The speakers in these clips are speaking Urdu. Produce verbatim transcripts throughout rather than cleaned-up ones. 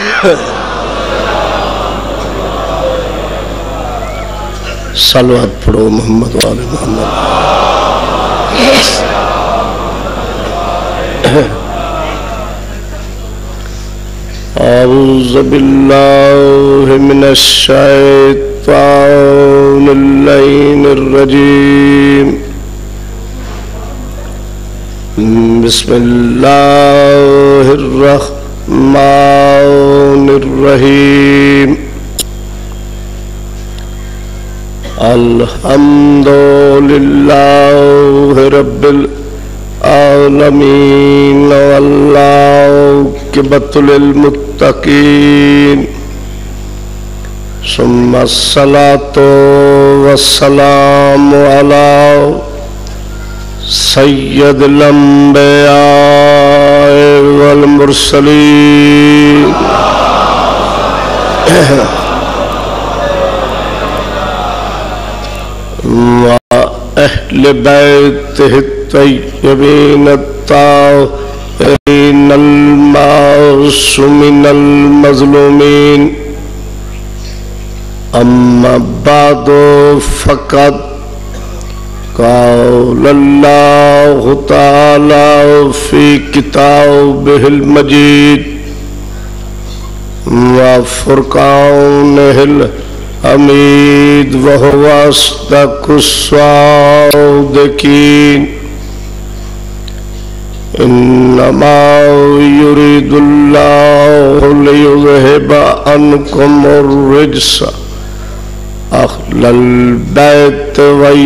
صلوات پڑھو محمد وآل محمد۔ اعوذ باللہ من الشیطان اللعین الرجیم، بسم اللہ الرحمن الرحیم۔ الحمد للہ رب العالمین والعاقبۃ للمتقین، ثم الصلاۃ والسلام علی سید الانبیاء والمرسلین وأهل بيته الطيبين الطاهرين المعصومين المظلومين، أما بعد فقد قال الله تعالى في كتابه المجيد وفرقانه الحميد وهو أصدق الصادقين، إنما يريد الله ليذهب عنكم الرجس أهل البيت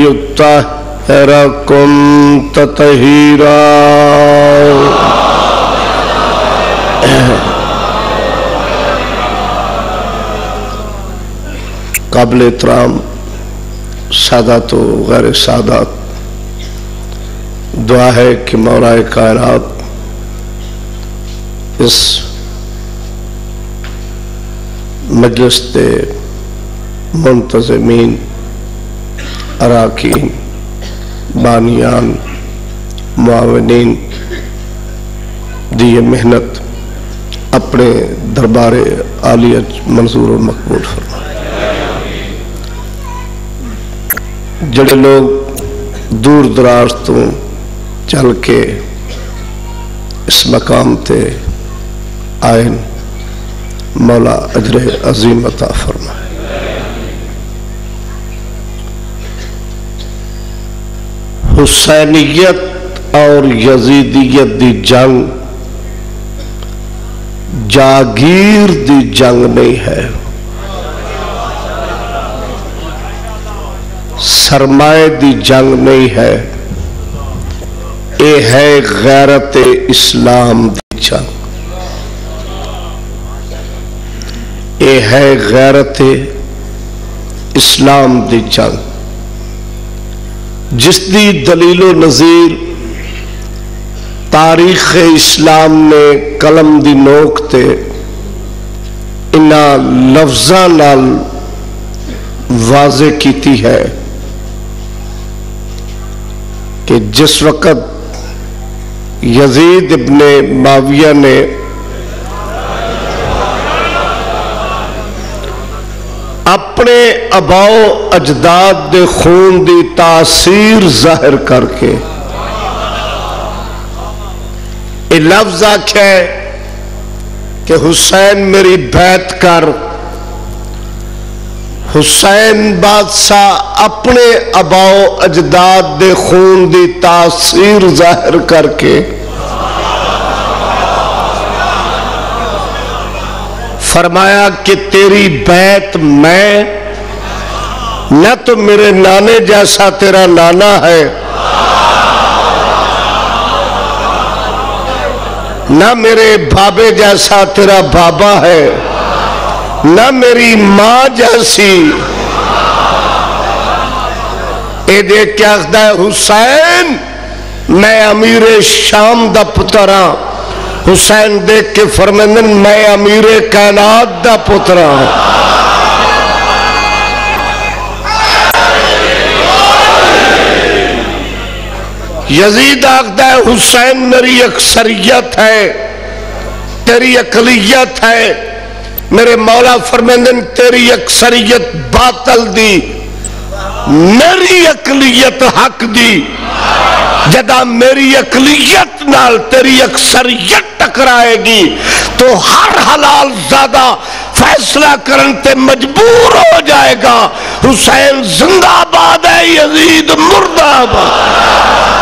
ويطهركم تطهيرا۔ قابل احترام سادات و غیر سادات، دعا ہے کہ مولا کائنات اس مجلس دے منتظمین، اراکین، بانیان، معاونین دی یہ محنت اپنے دربار عالیہ منظور و مقبول فرمائے۔ جڑے لوگ دور دراز تو چل کے اس مقام تے آئین، مولا اجر عظیم عطا فرمائے۔ حسینیت اور یزیدیت دی جنگ جاگیر دی جنگ نہیں ہے، سرمائے دی جنگ نہیں ہے، اے ہے غیرت اسلام دی جنگ، اے ہے غیرت اسلام دی جنگ، جس دی دلیل و نظیر تاریخ اسلام نے قلم دی نوک تے انہاں لفظاں نال واضح کیتی ہے کہ جس وقت یزید ابن معاویہ نے اپنے آباؤ اجداد دے خون دی تاثیر ظاہر کر کے یہ لفظ آکھا ہے کہ حسین میری بیعت کر، حسین بادشاہ اپنے آباؤ اجداد دے خون دی تاثیر ظاہر کر کے فرمایا کہ تیری بیعت میں، نہ تو میرے نانے جیسا تیرا نانا ہے، نہ میرے بابے جیسا تیرا بابا ہے، نہ میری ماں جیسی۔ اے دیکھ کیا آخدا ہے حسین میں امیر شام دا پتراں، حسین دیکھ کے فرمائندن میں امیر کائنات دا پتراں۔ یزید آخدا ہے حسین میری اکثریت ہے، تیری اقلیت ہے، میرے مولا فرمیندن تیری اکثریت باطل دی میری اقلیت حق دی جدا میری اقلیت نال تیری اکثریت ٹکرائے گی تو ہر حلال زیادہ فیصلہ کرن تے مجبور ہو جائے گا حسین زندہ باد ہے یزید مردہ باد